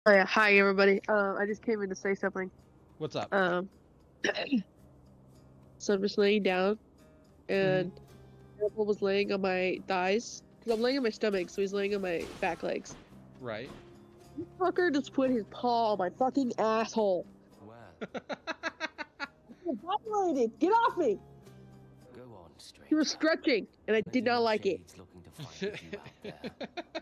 Oh yeah, hi everybody. I just came in to say something. What's up? So I'm just laying down, and Mm-hmm. Hannibal was laying on my thighs because I'm laying on my stomach, so he's laying on my back legs. Right. This fucker just put his paw on my fucking asshole. Well, I'm violated. Get off me! go on, He was stranger. stretching, and I did not like it. Shade's looking to fight with you out there.